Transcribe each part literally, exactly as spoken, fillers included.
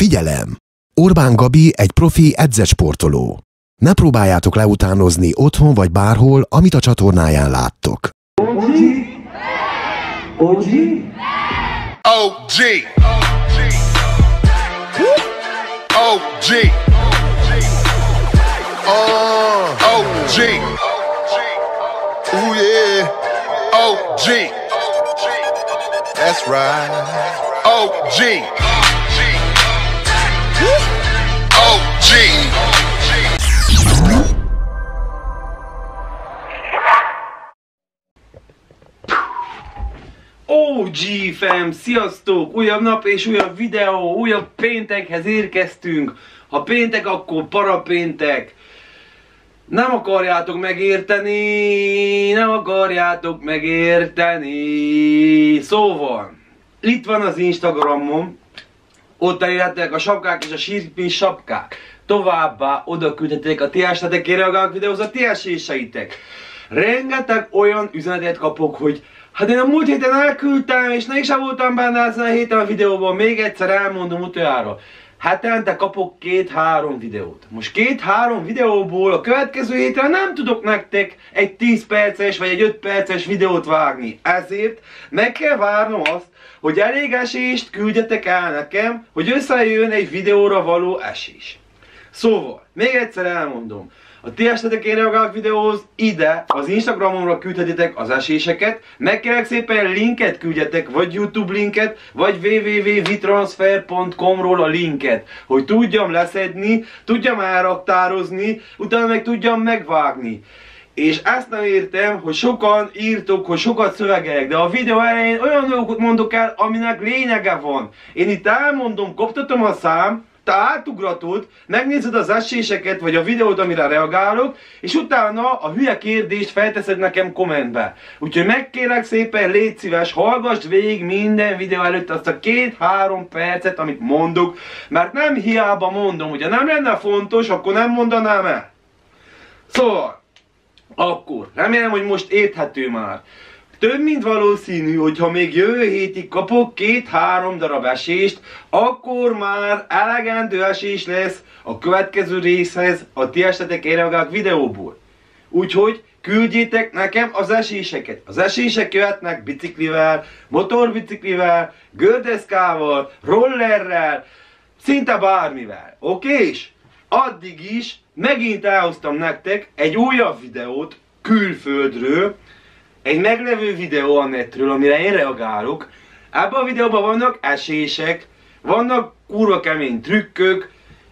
Figyelem! Orbán Gabi egy profi edzett-sportoló. Ne próbáljátok leutánozni otthon vagy bárhol, amit a csatornáján láttok. o gé! o gé! o gé! o gé! Uh, o gé! Ooh yeah! o gé! That's right! o gé! o gé! o gé fam, sziasztok! Újabb nap és újabb videó, újabb péntekhez érkeztünk. Ha péntek, akkor parapéntek. Nem akarjátok megérteni, nem akarjátok megérteni. Szóval, itt van az Instagramom, ott elérhetek a sapkák és a sírpin sapkák. Továbbá oda küldhetek a ti hashtag reagálok videóhoz a ti eséseitek. Rengeteg olyan üzenetet kapok, hogy hát én a múlt héten elküldtem, és ne is voltam benne ezen a héten a videóban, még egyszer elmondom utoljára. Hetente kapok két-három videót. Most két-három videóból a következő héten nem tudok nektek egy tíz perces vagy egy öt perces videót vágni. Ezért meg kell várnom azt, hogy elég esést küldjetek el nekem, hogy összejön egy videóra való esés. Szóval, még egyszer elmondom. A ti hashtag reagálok videóhoz ide az Instagramomra küldhetitek az eséseket, meg kérlek szépen linket küldjetek, vagy YouTube linket, vagy w w w pont vitransfer pont com-ról a linket, hogy tudjam leszedni, tudjam elraktározni, utána meg tudjam megvágni. És ezt nem értem, hogy sokan írtok, hogy sokat szövegelek, de a videó elején olyan dolgokat mondok el, aminek lényege van. Én itt elmondom, koptatom a szám, te átugratod, megnézed az eséseket, vagy a videót, amire reagálok, és utána a hülye kérdést felteszed nekem kommentbe. Úgyhogy megkérlek szépen, légy szíves, hallgass végig minden videó előtt azt a két-három percet, amit mondok, mert nem hiába mondom, hogyha nem lenne fontos, akkor nem mondanám el. Szóval, akkor, remélem, hogy most érthető már. Több mint valószínű, hogy ha még jövő hétig kapok két-három darab esést, akkor már elegendő esés lesz a következő részhez a ti hashtag reagálok videóból. Úgyhogy küldjétek nekem az eséseket. Az esések jöhetnek biciklivel, motorbiciklivel, gördeszkával, rollerrel, szinte bármivel. Okés? Addig is megint elhoztam nektek egy újabb videót külföldről, egy meglevő videó a netről, amire én reagálok. Ebben a videóban vannak esések, vannak kurva kemény trükkök,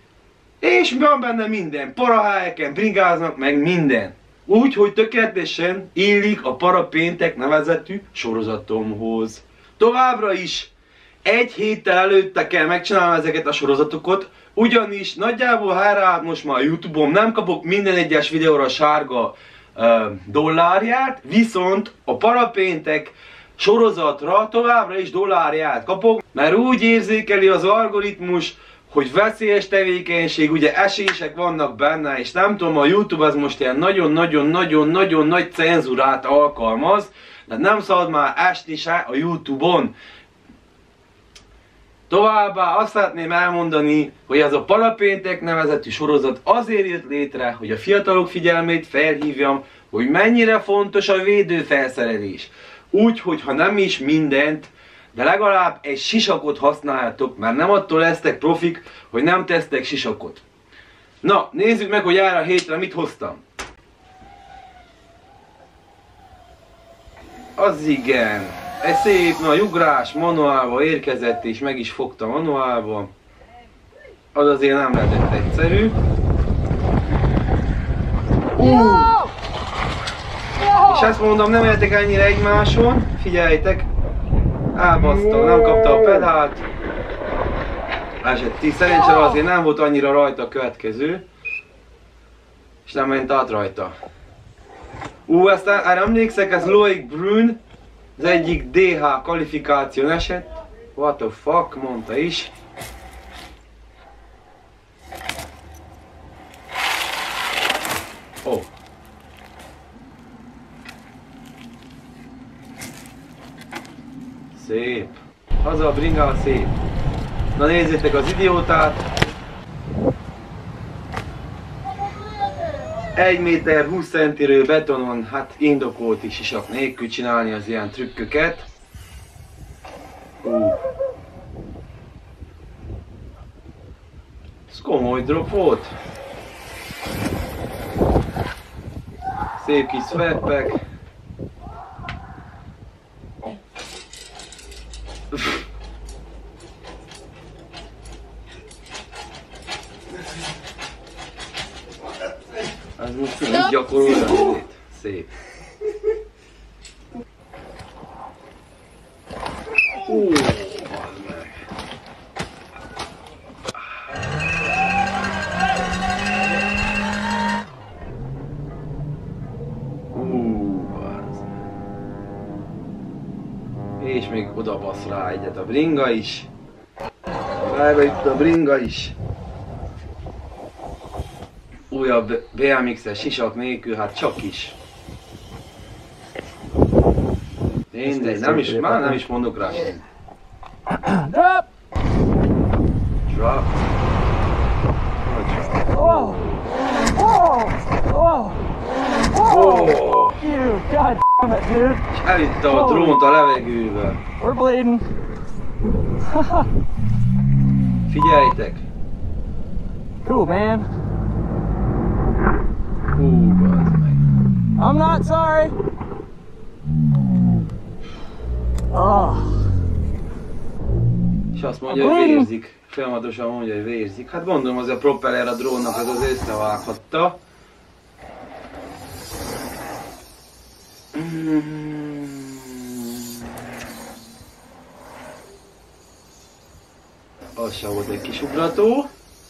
és van benne minden. Parahelyeken bringáznak meg minden. Úgy, hogy tökéletesen illik a Parapéntek nevezetű sorozatomhoz. Továbbra is egy héttel előtte kell megcsinálnom ezeket a sorozatokat, ugyanis nagyjából helyreállt most már a YouTube-on, nem kapok minden egyes videóra sárga Uh, dollárját, viszont a Parapéntek sorozatra továbbra is dollárját kapok, mert úgy érzékeli az algoritmus, hogy veszélyes tevékenység, ugye esések vannak benne, és nem tudom, a YouTube az most ilyen nagyon-nagyon-nagyon-nagyon nagy cenzurát alkalmaz, de nem szabad már esni se a YouTube-on. Továbbá azt szeretném elmondani, hogy ez a Parapéntek nevezetű sorozat azért jött létre, hogy a fiatalok figyelmét felhívjam, hogy mennyire fontos a védőfelszerelés. Úgy, hogy ha nem is mindent, de legalább egy sisakot használjátok, mert nem attól lesztek profik, hogy nem tesztek sisakot. Na, nézzük meg, hogy erre a hétre mit hoztam. Az igen. Egy szép nagy ugrás manuálba érkezett, és meg is fogta manuálba. Az azért nem lehetett egyszerű. Uh! És ezt mondom, nem éltek ennyire egymáson. Figyeljetek! Elbasztam, nem kapta a pedált. Esett. Szerencsére azért nem volt annyira rajta a következő. És nem ment át rajta. Ú, uh, ezt erre emlékszek, ez Loic Brun. Az egyik dé há kvalifikáción esett. What the fuck, mondta is. Oh. Szép. Haza a bringál, szép. Na nézzétek az idiótát! egy méter húsz centiről betonon, hát indokolt is isak nélkül csinálni az ilyen trükköket. Uh. Ez komoly drop volt. Szép kis swappek. Ez most így gyakorolja, szép. Ó, az meg. Ú, az meg. És még oda basz rá egyet a bringa is. Rájba itt a bringa is. Újabb bé em iksz-es sisak nélkül, hát csak is. Mindegy, nem is, már nem is mondok rá semmit. Drop! Drop. Oh! Oh! Oh! Oh! You! God damn it, dude! És elvitte a drónt a levegőbe. We're bleeding. Figyeljtek! Cool, man. Hú, bazd meg. I'm not sorry. Oh. És azt mondja, hogy vérzik. Folyamatosan mondja, hogy vérzik. Hát gondolom, az a propeller a drónnak az az összevághatta. Az sem volt egy kis ugrató.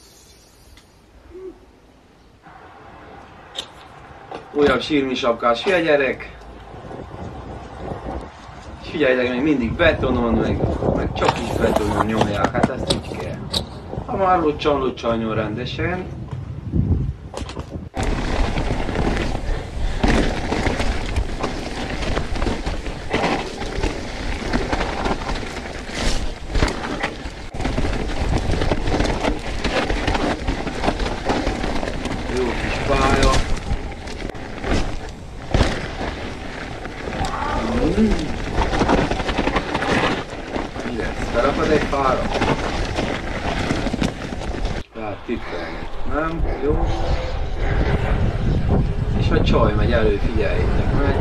Újabb sírmi sapkás hülye gyerek. És figyeljetek, még mindig betonon, meg, meg csak is betonon nyomják, hát ezt így kell. Ha már lucsan-lucsan nyom rendesen. Jó kis pálya. Mi lesz? Felakad egy fára? Tehát tippelni. Nem? Jó. És a csaj megy elő, figyeljétek meg.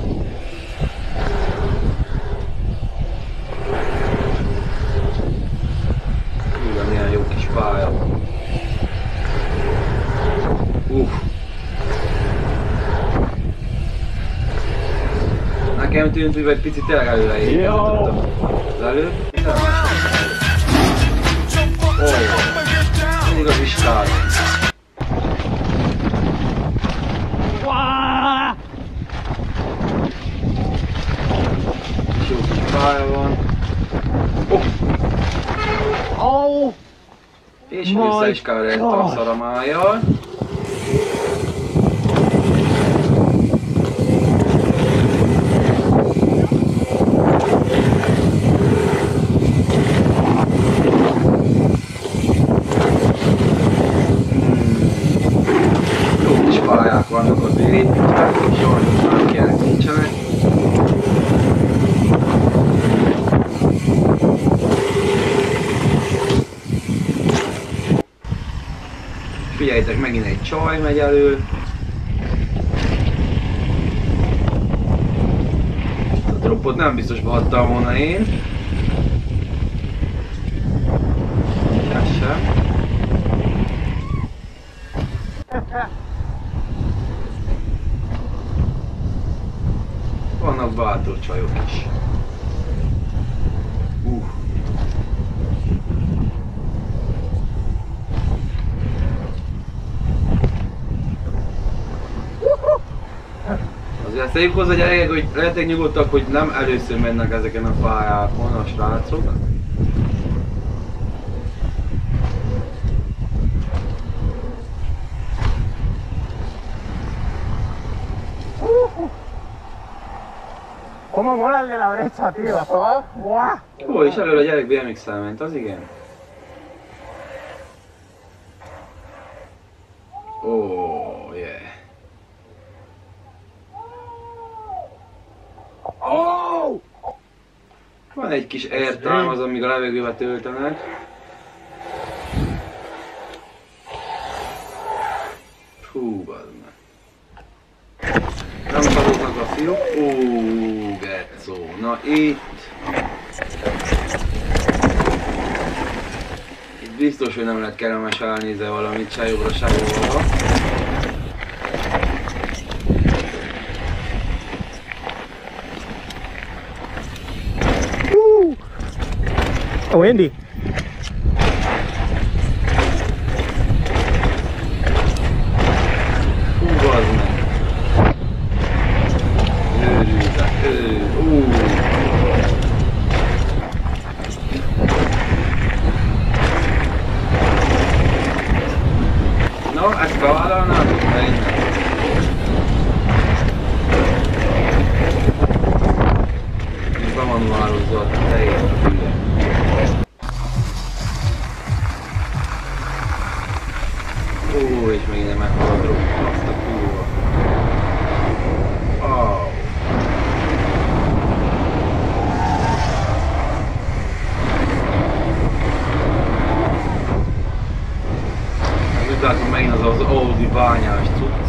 Ugyan ilyen jó kis pálya. Uff. Nekem tűnt, hogy egy picit tényleg előre érkezett az előbb. Ó, mindig az istár. És jó kis pálya van. Oh! És össze is keverett a szaramájjal. Pályák vannak az építve, sajnos már ilyenek nincsenek. Figyeljétek, megint egy csaj megy elő. A dropot nem biztos beadtam volna én. Ez sem. Vannak bátor csajok is. Uh. Azért tegyük hozzá, gyerekek, hogy lehetek nyugodtak, hogy nem először mennek ezeken a pályákon a srácok. ¿Cómo mola el de la brecha, tío? ¿Has probado? ¡Buah! Ó, és előre a gyerek bé em iksszel ment, az igen. Oh, yeah. Oh! Van egy kis airtime, az amíg a levegőbe töltenek. Hú, bazd meg. Nem szaroznak a fiúk. Ó, getszó. Na itt... Itt biztos, hogy nem lehet kellemes elnézve valamit, se jobbra, se jobbra. Oh, Indy. Hú, bazd meg. Őrültek, őr, ú. No, ezt bevállalnátok be innen? Még be van vározva a teljes a hülye. Ó, és még nem meghaladok azt a kurva. Oh. Úgy látom, megint az az Audi bányás cucc.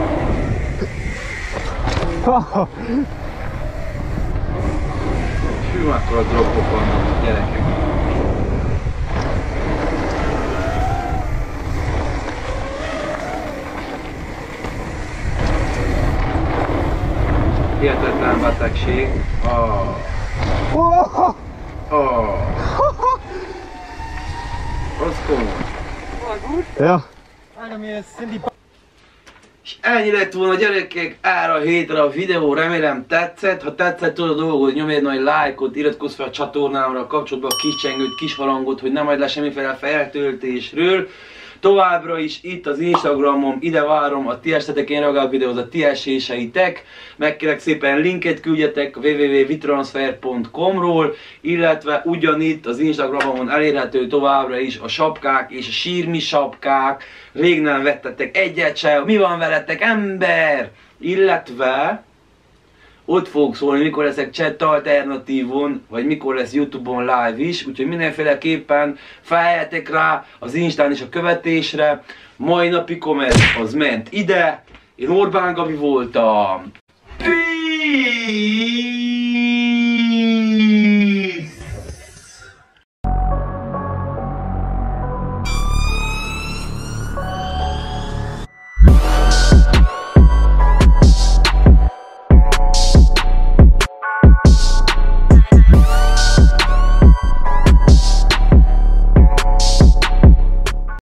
Hű, mekkora droppok vannak, gyerekek. Hihetetlen betegség. Oh. Oh. Az komoly. Ja. És ennyi lett volna, gyerekek, erre a hétre a videó, remélem tetszett. Ha tetszett, tudod a dolgot, nyomj egy nagy lájkot, iratkozz fel a csatornámra, kapcsolatba a kis csengőt, kis harangot, hogy nem hagyd le semmiféle feltöltésről. Továbbra is itt az Instagramom, ide várom a ti estetek, én reagálok videóhoz, a ti eséseitek. Megkérek szépen linket küldjetek w w w pont vitransfer pont com ról, illetve ugyanitt az Instagramon elérhető továbbra is a sapkák és a sírmi sapkák. Rég nem vettetek egyet se, mi van veletek, ember? Illetve ott fogok szólni, mikor leszek chat alternatívon, vagy mikor lesz YouTube-on live is, úgyhogy mindenféleképpen feljeltek rá az Instán is a követésre. Mai napi komment az ment ide, én Orbán Gabi voltam. Peace!